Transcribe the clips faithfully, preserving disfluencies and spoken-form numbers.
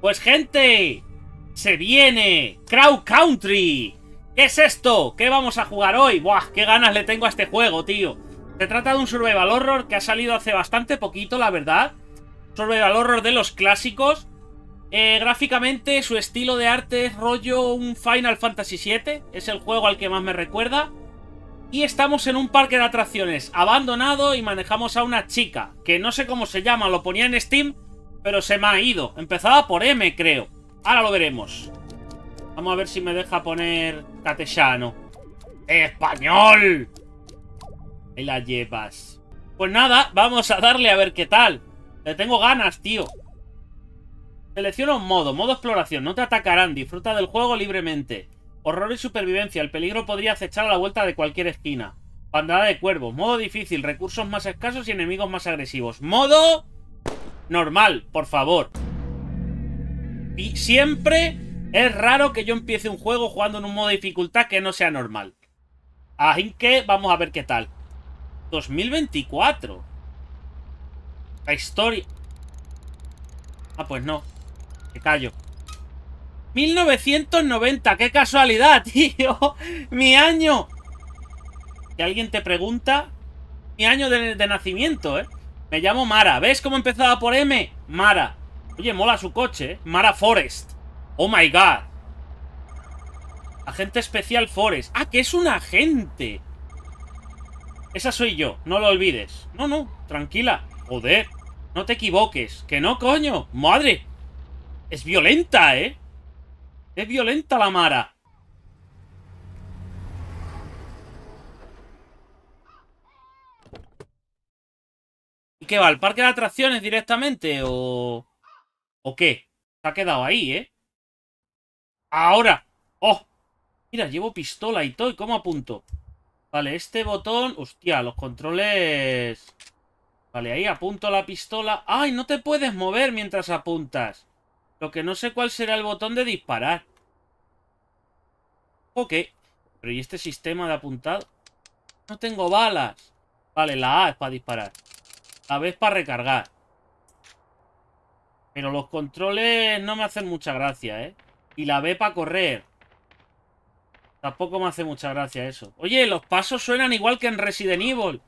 Pues gente, se viene Crow Country. ¿Qué es esto? ¿Qué vamos a jugar hoy? Buah, qué ganas le tengo a este juego, tío. Se trata de un survival horror que ha salido hace bastante poquito, la verdad. Survival horror de los clásicos. Eh, gráficamente su estilo de arte es rollo un Final Fantasy siete. Es el juego al que más me recuerda. Y estamos en un parque de atracciones abandonado y manejamos a una chica, que no sé cómo se llama, lo ponía en Steam, pero se me ha ido. Empezaba por M, creo. Ahora lo veremos. Vamos a ver si me deja poner castellano. ¡Español! Ahí la llevas. Pues nada, vamos a darle a ver qué tal. Le tengo ganas, tío. Selecciona un modo, modo exploración. No te atacarán, disfruta del juego libremente. Horror y supervivencia, el peligro podría acechar a la vuelta de cualquier esquina. Bandada de cuervos, modo difícil, recursos más escasos y enemigos más agresivos. Modo normal, por favor. Y siempre es raro que yo empiece un juego jugando en un modo de dificultad que no sea normal. Así que vamos a ver qué tal. dos mil veinticuatro. La historia... Ah, pues no. Me callo. mil novecientos noventa, qué casualidad, tío. Mi año. Si alguien te pregunta, mi año de, de nacimiento, eh. Me llamo Mara. ¿Ves cómo empezaba por M? Mara. Oye, mola su coche, ¿eh? Mara Forest. Oh my god. Agente especial Forest. Ah, que es un agente. Esa soy yo, no lo olvides. No, no, tranquila. Joder, no te equivoques. Que no, coño. Madre. Es violenta, ¿eh? Es violenta la Mara. ¿Y qué va? ¿Al parque de atracciones directamente? ¿O... ¿O qué? Se ha quedado ahí, ¿eh? ¡Ahora! ¡Oh! Mira, llevo pistola y todo. ¿Y cómo apunto? Vale, este botón... Hostia, los controles... Vale, ahí apunto la pistola. ¡Ay! No te puedes mover mientras apuntas. Lo que no sé cuál será el botón de disparar. Ok. Pero ¿y este sistema de apuntado? No tengo balas. Vale, la A es para disparar. La B es para recargar. Pero los controles no me hacen mucha gracia, ¿eh? Y la B para correr. Tampoco me hace mucha gracia eso. Oye, los pasos suenan igual que en Resident Evil.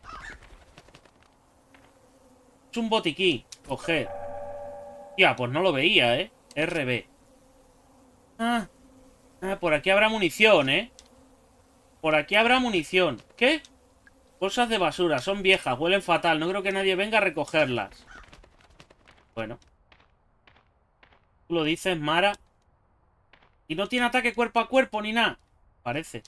Es un botiquín. Coger. Ya, pues no lo veía, ¿eh? R B. Ah. Ah, por aquí habrá munición, ¿eh? Por aquí habrá munición. ¿Qué? Bolsas de basura. Son viejas. Huelen fatal. No creo que nadie venga a recogerlas. Bueno. Tú lo dices, Mara. Y no tiene ataque cuerpo a cuerpo ni nada. Parece.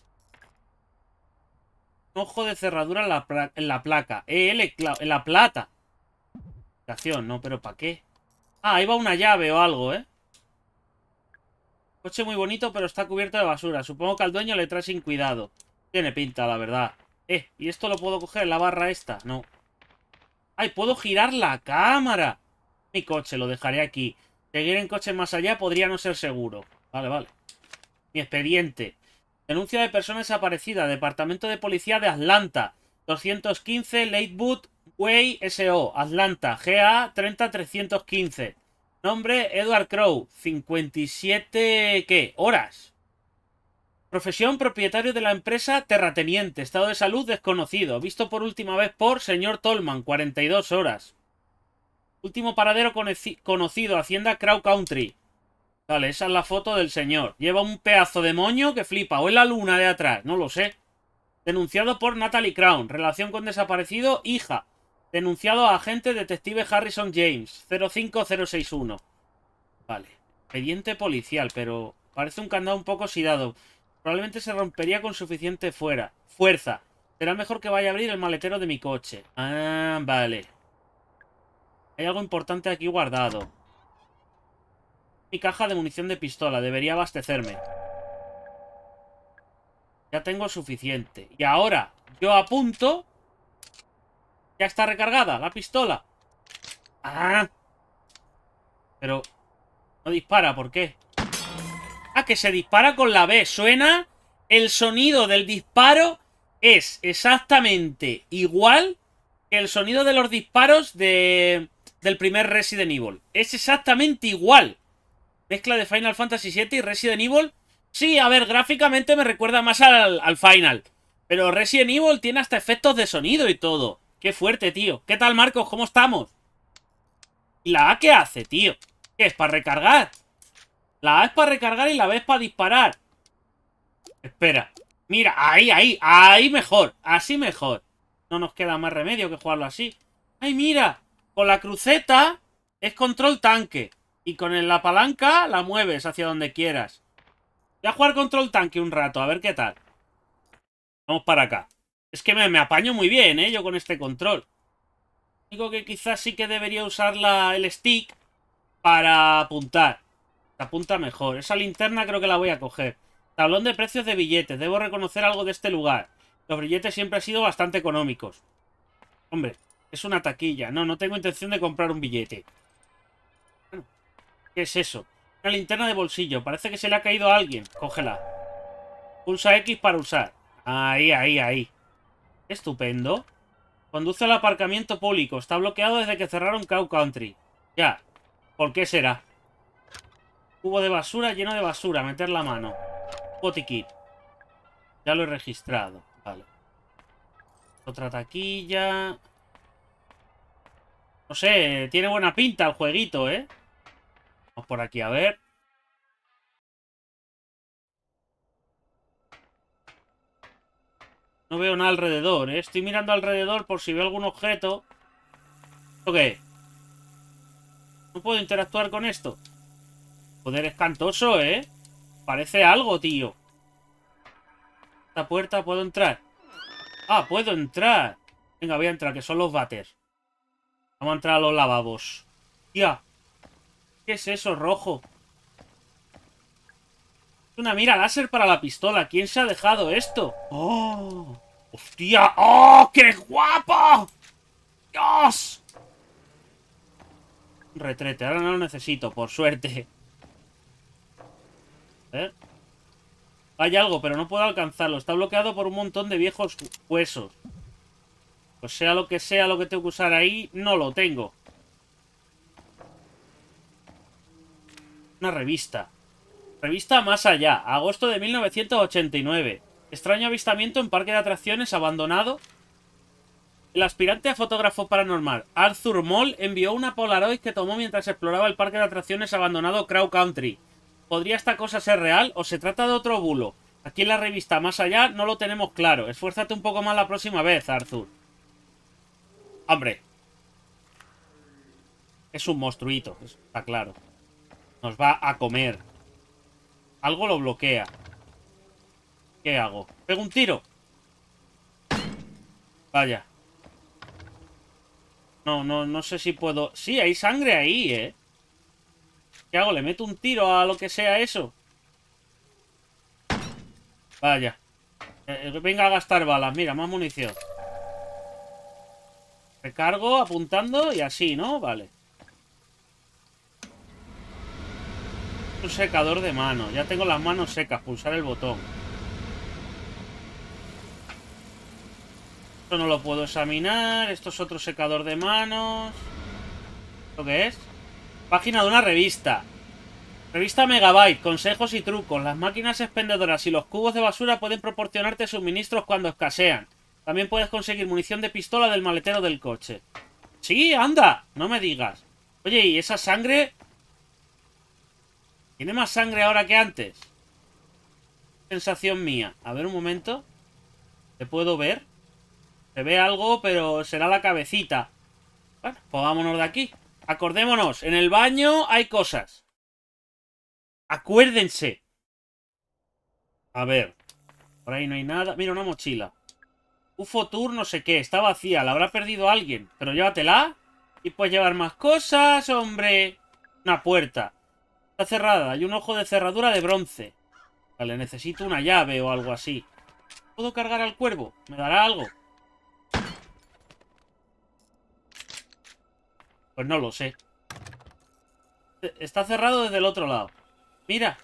Un ojo de cerradura en la, en la placa. E L en la plata. No, pero ¿para qué? Ah, ahí va una llave o algo, ¿eh? Coche muy bonito, pero está cubierto de basura. Supongo que al dueño le trae sin cuidado. Tiene pinta, la verdad. Eh, ¿y esto lo puedo coger en la barra esta? No. ¡Ay, puedo girar la cámara! Mi coche, lo dejaré aquí. Seguir en coche más allá podría no ser seguro. Vale, vale. Mi expediente. Denuncia de persona desaparecida. Departamento de Policía de Atlanta. doscientos quince Lakewood Way S O. Atlanta. G A treinta trescientos quince. Nombre, Edward Crow. cincuenta y siete... ¿Qué? Horas. Profesión, propietario de la empresa terrateniente. Estado de salud, desconocido. Visto por última vez por señor Tolman. cuarenta y dos horas. Último paradero conocido. Hacienda Crow Country. Vale, esa es la foto del señor. Lleva un pedazo de moño que flipa. O es la luna de atrás, no lo sé. Denunciado por Natalie Crown. Relación con desaparecido, hija. Denunciado a agente detective Harrison James. cero cinco cero seis uno. Vale. Expediente policial, pero parece un candado un poco oxidado. Probablemente se rompería con suficiente fuera. Fuerza. Será mejor que vaya a abrir el maletero de mi coche. Ah, vale. Hay algo importante aquí guardado. Mi caja de munición de pistola. Debería abastecerme. Ya tengo suficiente. Y ahora yo apunto. Ya está recargada la pistola. Ah. Pero no dispara, ¿por qué? Ah, que se dispara con la B. Suena... El sonido del disparo es exactamente igual que el sonido de los disparos de... del primer Resident Evil. Es exactamente igual. Mezcla de Final Fantasy siete y Resident Evil. Sí, a ver, gráficamente me recuerda más al, al Final. Pero Resident Evil tiene hasta efectos de sonido y todo. Qué fuerte, tío. ¿Qué tal, Marcos? ¿Cómo estamos? ¿Y la A qué hace, tío? ¿Qué es? ¿Para recargar? La A es para recargar y la B es para disparar. Espera. Mira, ahí, ahí. Ahí mejor. Así mejor. No nos queda más remedio que jugarlo así. ¡Ay, mira! Con la cruceta es control tanque. Y con la palanca la mueves hacia donde quieras. Voy a jugar control tanque un rato, a ver qué tal. Vamos para acá. Es que me, me apaño muy bien, ¿eh? Yo con este control. Digo que quizás sí que debería usar la, el stick para apuntar. Se apunta mejor. Esa linterna creo que la voy a coger. Tablón de precios de billetes. Debo reconocer algo de este lugar. Los billetes siempre han sido bastante económicos. Hombre, es una taquilla. No, no tengo intención de comprar un billete. ¿Qué es eso? Una linterna de bolsillo. Parece que se le ha caído a alguien. Cógela. Pulsa X para usar. Ahí, ahí, ahí. Estupendo. Conduce al aparcamiento público. Está bloqueado desde que cerraron Cow Country. Ya. ¿Por qué será? Cubo de basura lleno de basura. Meter la mano. Botiquín. Ya lo he registrado. Vale. Otra taquilla. No sé. Tiene buena pinta el jueguito, ¿eh? Vamos por aquí a ver. No veo nada alrededor, ¿eh? Estoy mirando alrededor por si veo algún objeto. ¿Esto qué? ¿No puedo interactuar con esto? Poder escantoso, ¿eh? Parece algo, tío. Esta puerta, ¿puedo entrar? Ah, puedo entrar. Venga, voy a entrar, que son los váteres. Vamos a entrar a los lavabos. Tía. ¿Qué es eso, rojo? Una mira láser para la pistola. ¿Quién se ha dejado esto? ¡Oh! ¡Hostia! ¡Oh! ¡Qué guapo! ¡Dios! Retrete. Ahora no lo necesito, por suerte. ¿Eh? Hay algo, pero no puedo alcanzarlo. Está bloqueado por un montón de viejos huesos. Pues sea lo que sea lo que tengo que usar ahí, no lo tengo. Una revista. Revista Más Allá, agosto de mil novecientos ochenta y nueve. Extraño avistamiento en parque de atracciones abandonado. El aspirante a fotógrafo paranormal Arthur Moll envió una Polaroid que tomó mientras exploraba el parque de atracciones abandonado Crow Country. ¿Podría esta cosa ser real o se trata de otro bulo? Aquí en la revista Más Allá no lo tenemos claro. Esfuérzate un poco más la próxima vez, Arthur. Hombre. Es un monstruito, está claro. Nos va a comer. Algo lo bloquea. ¿Qué hago? ¿Pego un tiro? Vaya. No, no, no sé si puedo... Sí, hay sangre ahí, ¿eh? ¿Qué hago? ¿Le meto un tiro a lo que sea eso? Vaya. Eh, venga a gastar balas. Mira, más munición. Recargo, apuntando y así, ¿no? Vale. Un secador de mano. Ya tengo las manos secas. Pulsar el botón. Esto no lo puedo examinar. Esto es otro secador de manos. ¿Esto qué es? Página de una revista. Revista Megabyte. Consejos y trucos. Las máquinas expendedoras y los cubos de basura pueden proporcionarte suministros cuando escasean. También puedes conseguir munición de pistola del maletero del coche. ¡Sí, anda! No me digas. Oye, ¿y esa sangre? ¿Tiene más sangre ahora que antes? Sensación mía. A ver un momento. ¿Te puedo ver? Se ve algo, pero será la cabecita. Bueno, pues vámonos de aquí. Acordémonos, en el baño hay cosas. Acuérdense. A ver. Por ahí no hay nada. Mira, una mochila. U F O Tour no sé qué. Está vacía. La habrá perdido alguien. Pero llévatela. Y puedes llevar más cosas, hombre. Una puerta. Está cerrada. Hay un ojo de cerradura de bronce. Vale, necesito una llave o algo así. ¿Puedo cargar al cuervo? ¿Me dará algo? Pues no lo sé. Está cerrado desde el otro lado. Mira.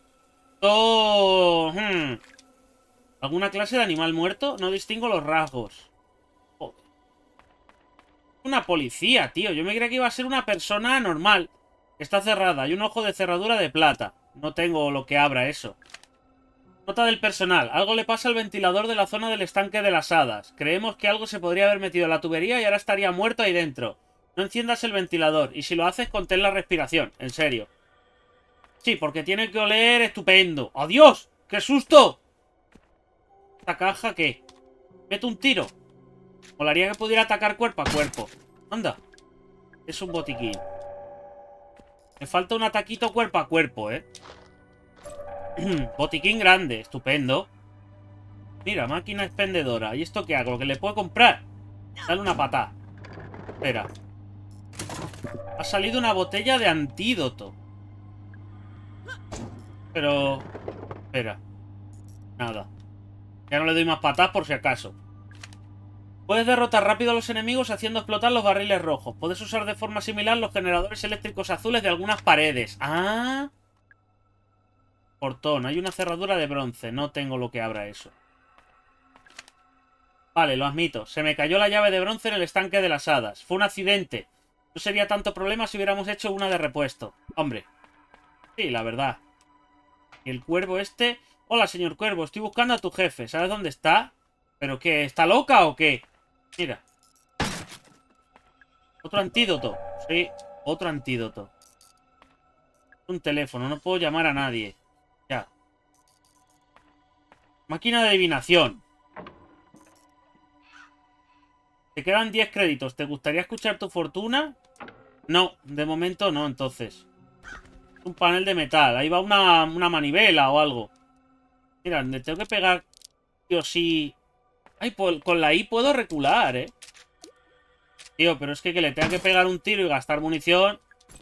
Oh, hmm. ¿Alguna clase de animal muerto? No distingo los rasgos. Oh. Una policía, tío. Yo me creía que iba a ser una persona normal. Está cerrada. Hay un ojo de cerradura de plata. No tengo lo que abra eso. Nota del personal. Algo le pasa al ventilador de la zona del estanque de las hadas. Creemos que algo se podría haber metido en la tubería y ahora estaría muerto ahí dentro. No enciendas el ventilador. Y si lo haces, contén la respiración. En serio. Sí, porque tiene que oler estupendo. ¡Adiós! ¡Qué susto! ¿Esta caja qué? ¿Meto un tiro? Molaría que pudiera atacar cuerpo a cuerpo. Anda. Es un botiquín. Me falta un ataquito cuerpo a cuerpo, ¿eh? Botiquín grande. Estupendo. Mira, máquina expendedora. ¿Y esto qué hago? ¿Lo que le puedo comprar? Dale una patada. Espera. Ha salido una botella de antídoto. Pero... Espera. Nada. Ya no le doy más patadas por si acaso. Puedes derrotar rápido a los enemigos haciendo explotar los barriles rojos. Puedes usar de forma similar los generadores eléctricos azules de algunas paredes. ¡Ah! Portón. Hay una cerradura de bronce. No tengo lo que abra eso. Vale, lo admito. Se me cayó la llave de bronce en el estanque de las hadas. Fue un accidente. No sería tanto problema si hubiéramos hecho una de repuesto. Hombre. Sí, la verdad. Y el cuervo este... Hola, señor cuervo. Estoy buscando a tu jefe. ¿Sabes dónde está? ¿Pero qué? ¿Está loca o qué? Mira. Otro antídoto. Sí, otro antídoto. Un teléfono. No puedo llamar a nadie. Ya. Máquina de adivinación. Te quedan diez créditos. ¿Te gustaría escuchar tu fortuna? No, de momento no, entonces. Un panel de metal. Ahí va una, una manivela o algo. Mira, le tengo que pegar... Tío, sí... Ay, con la I puedo recular, ¿eh? Tío, pero es que, que le tenga que pegar un tiro y gastar munición...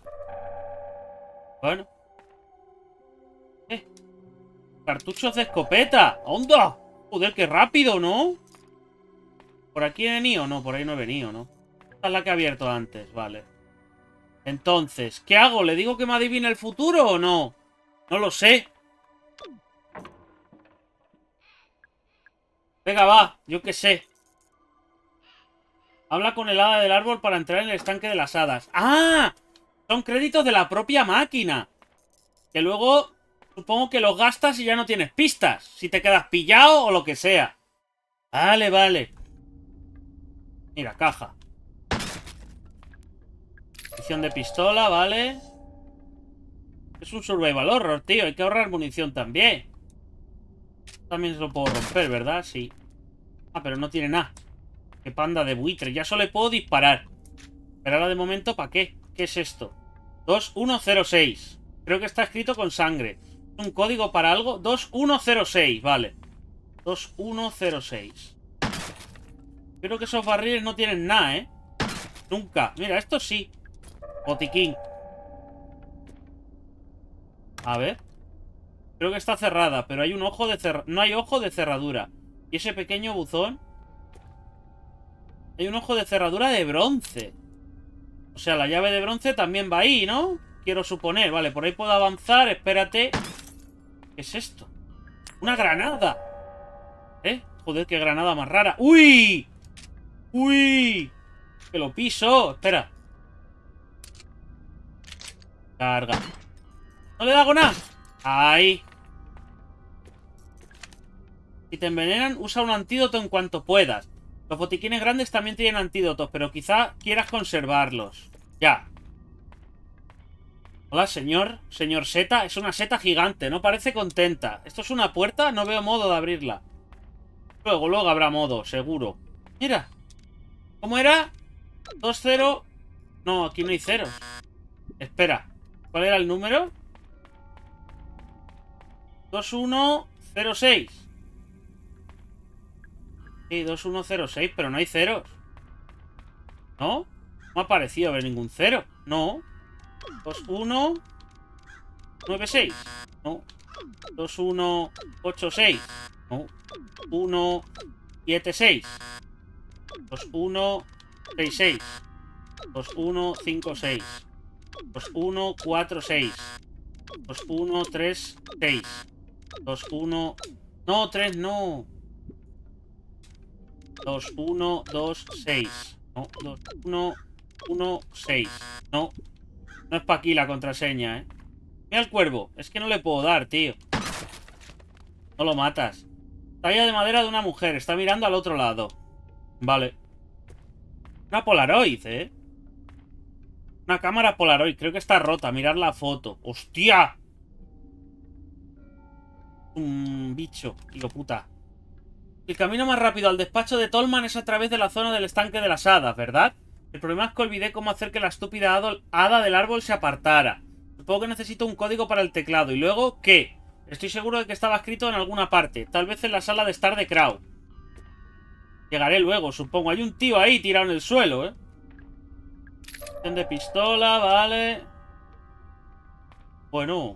Bueno. Eh. Cartuchos de escopeta. ¡Onda! Joder, qué rápido, ¿no? ¿Por aquí he venido? No, por ahí no he venido, ¿no? Esta es la que he abierto antes, vale. Entonces, ¿qué hago? ¿Le digo que me adivine el futuro o no? No lo sé. Venga, va, yo qué sé. Habla con el hada del árbol para entrar en el estanque de las hadas. ¡Ah! Son créditos de la propia máquina. Que luego, supongo que los gastas y ya no tienes pistas. Si te quedas pillado o lo que sea. Vale, vale. Mira, caja. Munición de pistola, vale. Es un survival horror, tío. Hay que ahorrar munición también. También se lo puedo romper, ¿verdad? Sí. Ah, pero no tiene nada. Qué panda de buitre. Ya solo le puedo disparar. Pero ahora de momento, ¿para qué? ¿Qué es esto? dos uno cero seis. Creo que está escrito con sangre. ¿Un código para algo? dos uno cero seis, vale. dos uno cero seis. Creo que esos barriles no tienen nada, ¿eh? Nunca. Mira, esto sí. Botiquín. A ver. Creo que está cerrada, pero hay un ojo de cerradura. No hay ojo de cerradura. Y ese pequeño buzón. Hay un ojo de cerradura de bronce. O sea, la llave de bronce también va ahí, ¿no? Quiero suponer. Vale, por ahí puedo avanzar. Espérate. ¿Qué es esto? ¡Una granada! ¿Eh? Joder, qué granada más rara. ¡Uy! ¡Uy! Que lo piso. Espera. Carga. No le hago nada. Ahí. Si te envenenan, usa un antídoto en cuanto puedas. Los botiquines grandes también tienen antídotos, pero quizá quieras conservarlos. Ya. Hola, señor. Señor seta. Es una seta gigante. No parece contenta. ¿Esto es una puerta? No veo modo de abrirla. Luego, luego habrá modo, seguro. Mira. ¿Cómo era? dos cero. No, aquí no hay ceros. Espera. ¿Cuál era el número? dos uno cero seis. Sí, dos uno cero seis, pero no hay ceros. ¿No? No ha parecido haber ningún cero. No. dos uno nueve seis. No. dos uno ocho seis. No. uno siete seis. dos uno seis seis. dos uno cinco seis. dos uno cuatro seis. dos uno tres seis. dos uno... No, tres no. dos uno dos seis. No, dos uno uno seis. No. No es pa' aquí la contraseña, ¿eh? Mira el cuervo. Es que no le puedo dar, tío. No lo matas. Talla de madera de una mujer. Está mirando al otro lado. Vale. Una Polaroid, ¿eh? Una cámara Polaroid. Creo que está rota. Mirar la foto. ¡Hostia! Un bicho. Hijo puta. El camino más rápido al despacho de Tolman es a través de la zona del estanque de las hadas, ¿verdad? El problema es que olvidé cómo hacer que la estúpida hada del árbol se apartara. Supongo que necesito un código para el teclado. ¿Y luego qué? Estoy seguro de que estaba escrito en alguna parte. Tal vez en la sala de estar de Crow. Llegaré luego, supongo. Hay un tío ahí tirado en el suelo, ¿eh? De pistola, vale. Bueno.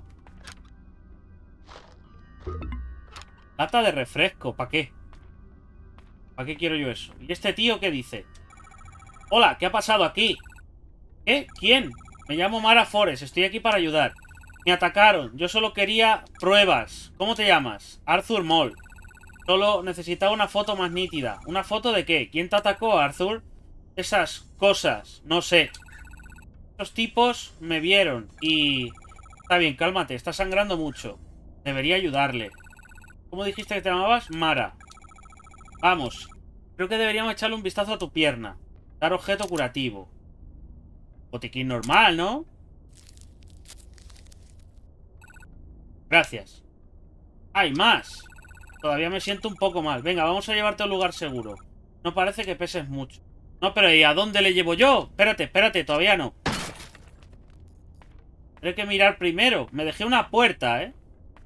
Lata de refresco, ¿para qué? ¿Para qué quiero yo eso? ¿Y este tío qué dice? Hola, ¿qué ha pasado aquí? ¿Qué? ¿Quién? Me llamo Mara Forest, estoy aquí para ayudar. Me atacaron, yo solo quería pruebas. ¿Cómo te llamas? Arthur Moll. Solo necesitaba una foto más nítida. ¿Una foto de qué? ¿Quién te atacó, Arthur? Esas cosas, no sé. Estos tipos me vieron y... Está bien, cálmate, está sangrando mucho. Debería ayudarle. ¿Cómo dijiste que te llamabas? Mara. Vamos. Creo que deberíamos echarle un vistazo a tu pierna. Dar objeto curativo. Botiquín normal, ¿no? Gracias. ¡Hay más! Todavía me siento un poco mal. Venga, vamos a llevarte a un lugar seguro. No parece que peses mucho. No, pero ¿y a dónde le llevo yo? Espérate, espérate, todavía no. Tendré que mirar primero. Me dejé una puerta, ¿eh?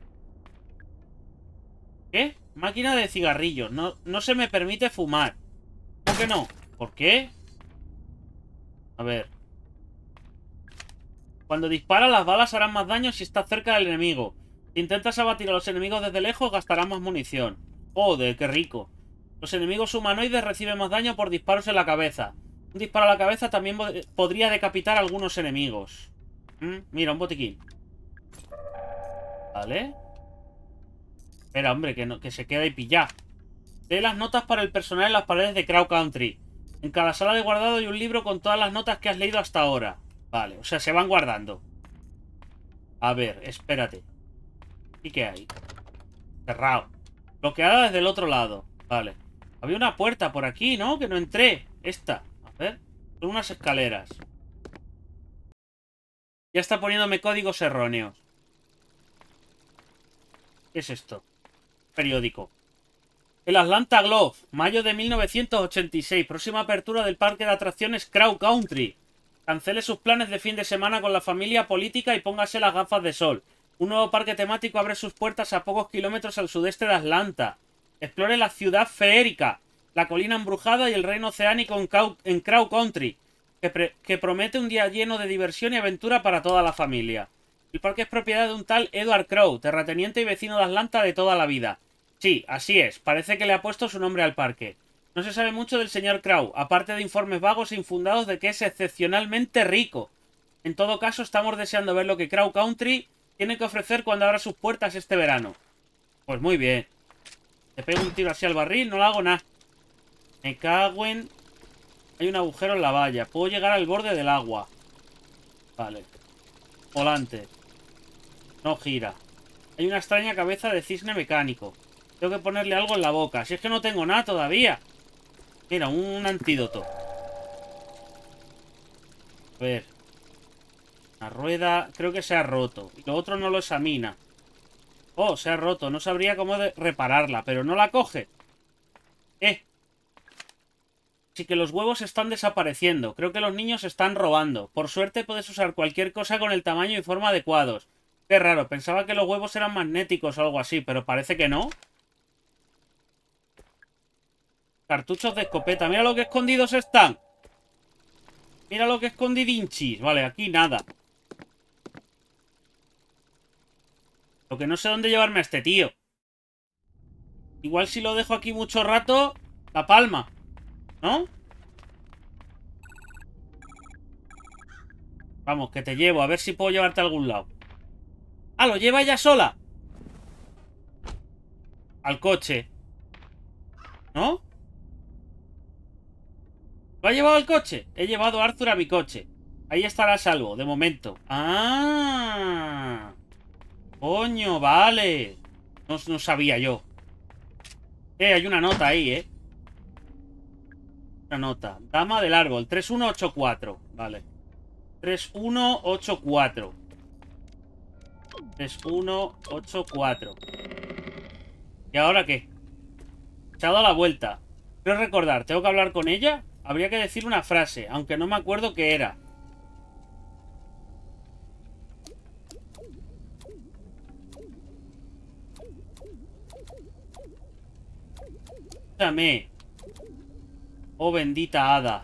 ¿Qué? Máquina de cigarrillos. No, no se me permite fumar. ¿Cómo que no? ¿Por qué? A ver. Cuando disparas, las balas harán más daño si estás cerca del enemigo. Si intentas abatir a los enemigos desde lejos, gastarás más munición. Joder, qué rico. Los enemigos humanoides reciben más daño por disparos en la cabeza. Un disparo a la cabeza también podría decapitar a algunos enemigos. ¿Mm? Mira, un botiquín. Vale. Espera, hombre, que, no, que se queda ahí pillado. Lee las notas para el personal en las paredes de Crow Country. En cada sala de guardado hay un libro con todas las notas que has leído hasta ahora. Vale, o sea, se van guardando. A ver, espérate. ¿Y qué hay? Cerrado. Bloqueada desde el otro lado. Vale. Había una puerta por aquí, ¿no? Que no entré. Esta. A ver. Son unas escaleras. Ya está poniéndome códigos erróneos. ¿Qué es esto? Periódico. El Atlanta Globe. Mayo de mil novecientos ochenta y seis. Próxima apertura del parque de atracciones Crow Country. Cancele sus planes de fin de semana con la familia política y póngase las gafas de sol. Un nuevo parque temático abre sus puertas a pocos kilómetros al sudeste de Atlanta. Explore la ciudad feérica, la colina embrujada y el reino oceánico en, Cow en Crow Country, que, que promete un día lleno de diversión y aventura para toda la familia. El parque es propiedad de un tal Edward Crow, terrateniente y vecino de Atlanta de toda la vida. Sí, así es, parece que le ha puesto su nombre al parque. No se sabe mucho del señor Crow, aparte de informes vagos e infundados de que es excepcionalmente rico. En todo caso, estamos deseando ver lo que Crow Country tiene que ofrecer cuando abra sus puertas este verano. Pues muy bien. Le pego un tiro así al barril, no le hago nada. Me cago en... Hay un agujero en la valla. Puedo llegar al borde del agua. Vale. Volante. No gira. Hay una extraña cabeza de cisne mecánico. Tengo que ponerle algo en la boca. Si es que no tengo nada todavía. Mira, un antídoto. A ver. La rueda creo que se ha roto. Y lo otro no lo examina. Oh, se ha roto. No sabría cómo repararla, pero no la coge. Eh. Así que los huevos están desapareciendo. Creo que los niños están robando. Por suerte puedes usar cualquier cosa con el tamaño y forma adecuados. Qué raro. Pensaba que los huevos eran magnéticos o algo así, pero parece que no. Cartuchos de escopeta. Mira lo que escondidos están. Mira lo que escondidinchis. Vale, aquí nada. Lo que no sé dónde llevarme a este tío. Igual si lo dejo aquí mucho rato, la palma, ¿no? Vamos, que te llevo. A ver si puedo llevarte a algún lado. Ah, ¿lo lleva ella sola? Al coche. ¿No? ¿Lo ha llevado al coche? He llevado a Arthur a mi coche. Ahí estará a salvo, de momento. ¡Ah! Coño, vale. No, no sabía yo. Eh, hay una nota ahí, ¿eh? Una nota. Dama del árbol. tres uno ocho cuatro. Vale. tres uno ocho cuatro. tres uno ocho cuatro. ¿Y ahora qué? Se ha dado la vuelta. Quiero recordar, ¿tengo que hablar con ella? Habría que decir una frase, aunque no me acuerdo qué era. Escúchame. Oh, bendita hada.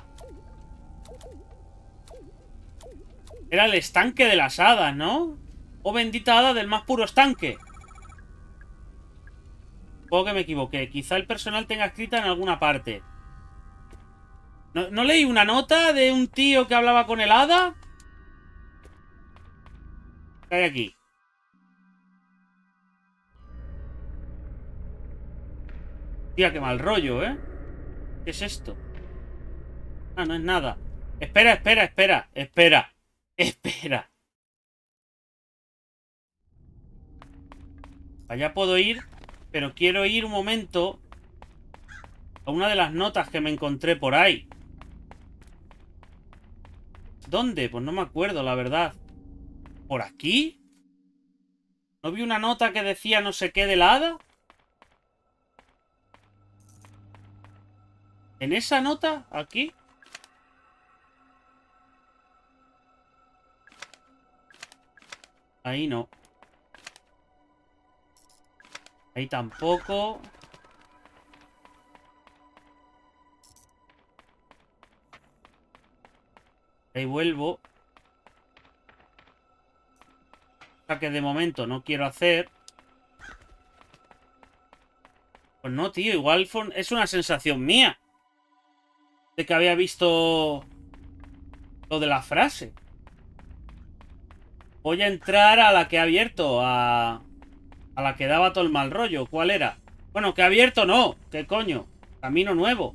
Era el estanque de las hadas, ¿no? Oh, bendita hada del más puro estanque. Supongo que me equivoqué. Quizá el personal tenga escrita en alguna parte. ¿No, ¿no leí una nota de un tío que hablaba con el hada? ¿Qué hay aquí? Tía, qué mal rollo, ¿eh? ¿Qué es esto? Ah, no es nada. Espera, espera, espera, espera. Espera. Allá puedo ir, pero quiero ir un momento a una de las notas que me encontré por ahí. ¿Dónde? Pues no me acuerdo, la verdad. ¿Por aquí? ¿No vi una nota que decía no sé qué de la hada? ¿En esa nota? ¿Aquí? Ahí no. Ahí tampoco. Ahí vuelvo. O sea que de momento no quiero hacer. Pues no, tío. Igual es una sensación mía. De que había visto lo de la frase. Voy a entrar a la que he abierto. A, a la que daba todo el mal rollo. ¿Cuál era? Bueno, que he abierto no. ¿Qué coño? Camino nuevo.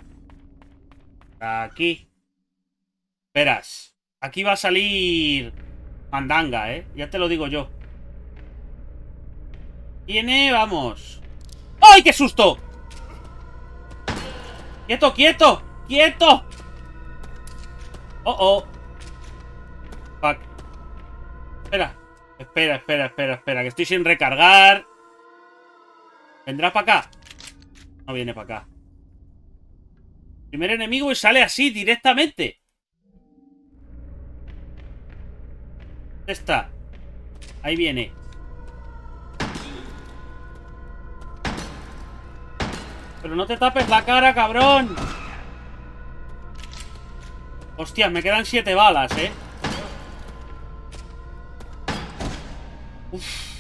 Aquí. Verás. Aquí va a salir mandanga, ¿eh? Ya te lo digo yo. Viene, vamos. ¡Ay, qué susto! ¡Quieto, quieto! ¡Quieto! ¡Oh, oh! Fuck. Espera. Espera, espera, espera, espera. Que estoy sin recargar. ¿Vendrá para acá? No viene para acá. Primer enemigo y sale así, directamente. ¿Dónde está? Ahí viene. Pero no te tapes la cara, cabrón. Hostia, me quedan siete balas, eh. Uf.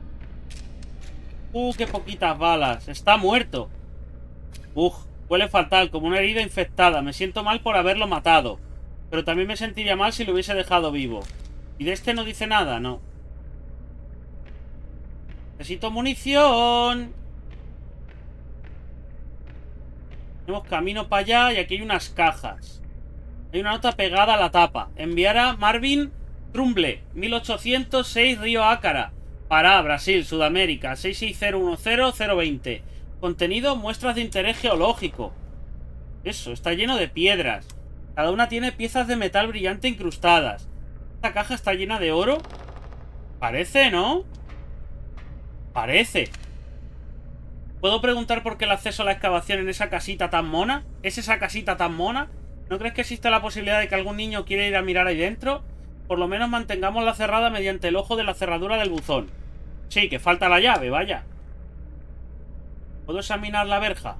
Uh, qué poquitas balas. Está muerto. Uf, huele fatal, como una herida infectada. Me siento mal por haberlo matado. Pero también me sentiría mal si lo hubiese dejado vivo. ¿Y de este no dice nada? No. Necesito munición. Tenemos camino para allá y aquí hay unas cajas. Hay una nota pegada a la tapa. Enviar a Marvin Trumble, mil ochocientos seis, Río Ácara. Pará, Brasil, Sudamérica, seis seis cero uno cero cero veinte. Contenido, muestras de interés geológico. Eso, está lleno de piedras. Cada una tiene piezas de metal brillante incrustadas. ¿Esta caja está llena de oro? Parece, ¿no? Parece. ¿Puedo preguntar por qué el acceso a la excavación en esa casita tan mona? ¿Es esa casita tan mona? ¿No crees que existe la posibilidad de que algún niño quiera ir a mirar ahí dentro? Por lo menos mantengámosla cerrada mediante el ojo de la cerradura del buzón. Sí, que falta la llave, vaya. ¿Puedo examinar la verja?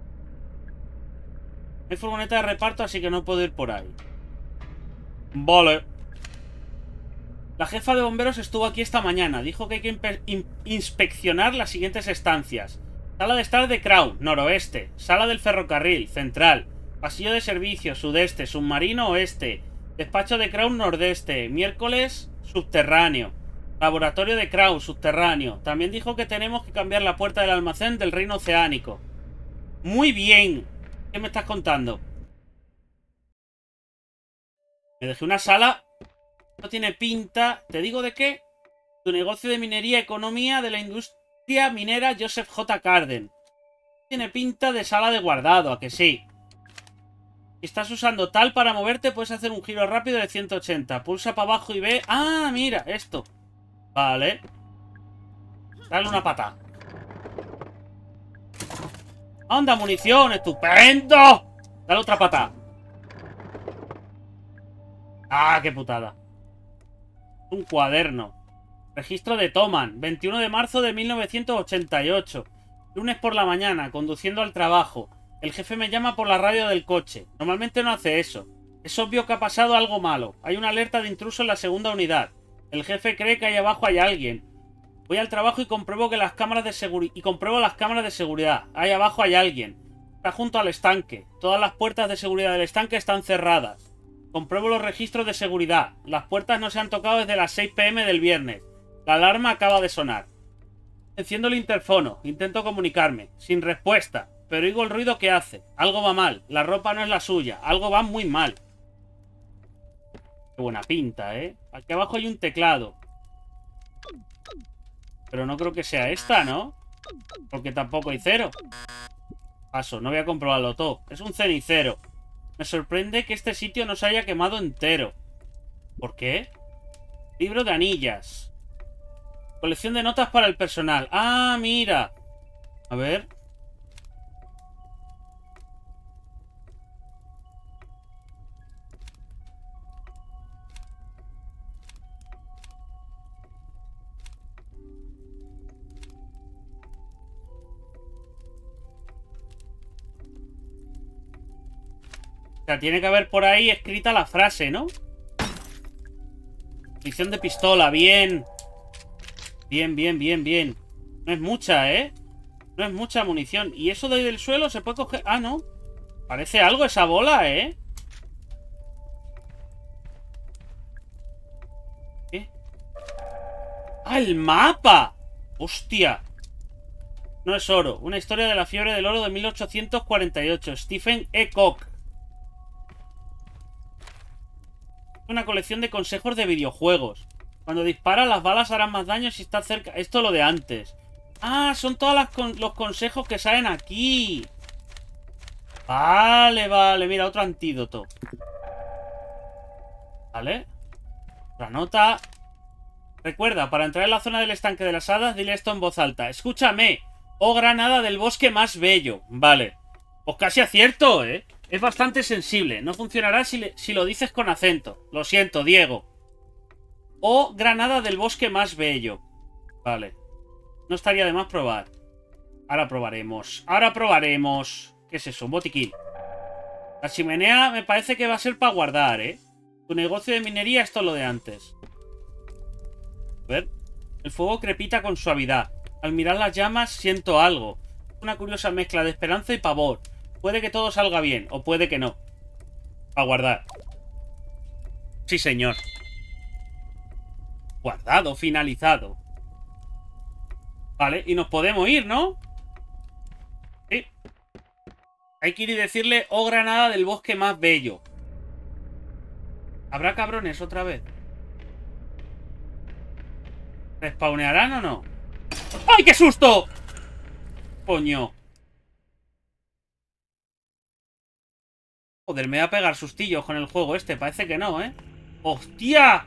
Hay furgoneta de reparto, así que no puedo ir por ahí. Vale. La jefa de bomberos estuvo aquí esta mañana. Dijo que hay que in inspeccionar las siguientes estancias. Sala de estar de Crown, noroeste. Sala del ferrocarril, central. Pasillo de servicio, sudeste. Submarino, oeste. Despacho de Crown, nordeste. Miércoles, subterráneo. Laboratorio de Crown, subterráneo. También dijo que tenemos que cambiar la puerta del almacén del reino oceánico. Muy bien. ¿Qué me estás contando? Me dejé una sala No tiene pinta... ¿Te digo de qué? Tu negocio de minería, economía de la industria minera Joseph J. Carden. Tiene pinta de sala de guardado, ¿a que sí? Si estás usando tal para moverte, puedes hacer un giro rápido de ciento ochenta. Pulsa para abajo y ve... ¡Ah, mira! Esto. Vale. Dale una patada. ¡Anda, munición! ¡Estupendo! Dale otra patada. ¡Ah, qué putada! Un cuaderno. Registro de Toman. veintiuno de marzo de mil novecientos ochenta y ocho. Lunes por la mañana, conduciendo al trabajo. El jefe me llama por la radio del coche. Normalmente no hace eso. Es obvio que ha pasado algo malo. Hay una alerta de intruso en la segunda unidad. El jefe cree que ahí abajo hay alguien. Voy al trabajo y compruebo que las cámaras de seguridad y compruebo las cámaras de seguridad. Ahí abajo hay alguien. Está junto al estanque. Todas las puertas de seguridad del estanque están cerradas. Compruebo los registros de seguridad. Las puertas no se han tocado desde las seis pm del viernes. La alarma acaba de sonar. Enciendo el interfono. Intento comunicarme. Sin respuesta. Pero oigo el ruido que hace. Algo va mal. La ropa no es la suya. Algo va muy mal. Qué buena pinta, ¿eh? Aquí abajo hay un teclado. Pero no creo que sea esta, ¿no? Porque tampoco hay cero. Paso, no voy a comprobarlo todo. Es un cenicero. Me sorprende que este sitio no se haya quemado entero. ¿Por qué? Libro de anillas. Colección de notas para el personal. ¡Ah, mira! A ver... O sea, tiene que haber por ahí escrita la frase, ¿no? Munición de pistola, bien. Bien, bien, bien, bien. No es mucha, ¿eh? No es mucha munición. ¿Y eso de ahí del suelo se puede coger? Ah, no. Parece algo esa bola, ¿eh? ¿Qué? ¡Ah, el mapa! ¡Hostia! No es oro. Una historia de la fiebre del oro de mil ochocientos cuarenta y ocho. Stephen E. Koch. Una colección de consejos de videojuegos. Cuando dispara, las balas harán más daño si está cerca. Esto es lo de antes. Ah, son todos las con los consejos que salen aquí. Vale, vale. Mira, otro antídoto. Vale. Otra nota. Recuerda, para entrar en la zona del estanque de las hadas, dile esto en voz alta. Escúchame. Oh, granada del bosque más bello. Vale. Pues casi acierto, ¿eh? Es bastante sensible. No funcionará si, le, si lo dices con acento. Lo siento, Diego. O granada del bosque más bello. Vale. No estaría de más probar. Ahora probaremos. Ahora probaremos. ¿Qué es eso? Un botiquín. La chimenea me parece que va a ser para guardar, ¿eh? Tu negocio de minería, esto es lo de antes. A ver. El fuego crepita con suavidad. Al mirar las llamas siento algo. Una curiosa mezcla de esperanza y pavor. Puede que todo salga bien, o puede que no. A guardar. Sí, señor. Guardado, finalizado. Vale, y nos podemos ir, ¿no? Sí. Hay que ir y decirle, oh, granada del bosque más bello. ¿Habrá cabrones otra vez? ¿Respawnearán o no? ¡Ay, qué susto! Coño. Joder, me voy a pegar sustillos con el juego este. Parece que no, ¿eh? ¡Hostia!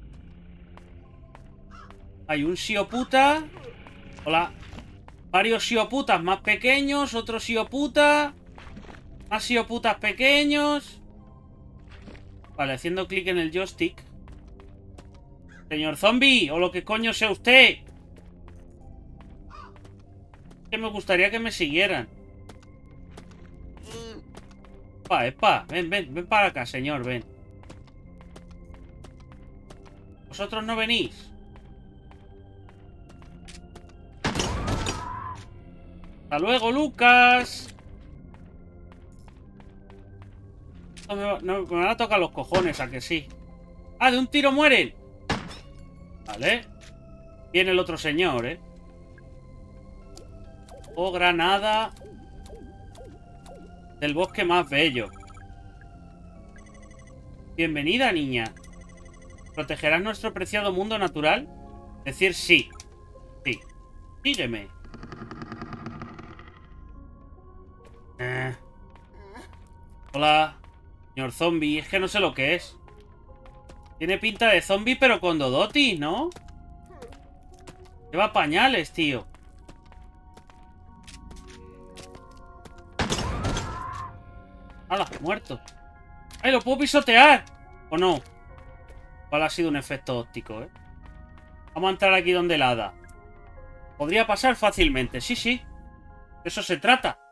Hay un sioputa. Hola. Varios sioputas más pequeños. Otro sioputa. Más sioputas pequeños. Vale, haciendo clic en el joystick. Señor zombie, o lo que coño sea usted. Que me gustaría que me siguieran. Epa, epa, ven, ven, ven para acá, señor, ven. ¿Vosotros no venís? ¡Hasta luego, Lucas! No me, va, no, me van a tocar los cojones, ¿a que sí? ¡Ah, de un tiro mueren! Vale. Viene el otro señor, ¿eh? Oh, granada del bosque más bello. Bienvenida, niña. ¿Protegerás nuestro preciado mundo natural? Decir sí. Sí. Sígueme. Eh. Hola, señor zombie. Es que no sé lo que es. Tiene pinta de zombie, pero con Dodoti, ¿no? Lleva pañales, tío. ¡Hala! Muerto. ¡Ay, lo puedo pisotear! ¿O no? ¿Cuál ha sido un efecto óptico, eh? Vamos a entrar aquí donde la hada. Podría pasar fácilmente. Sí, sí. De eso se trata.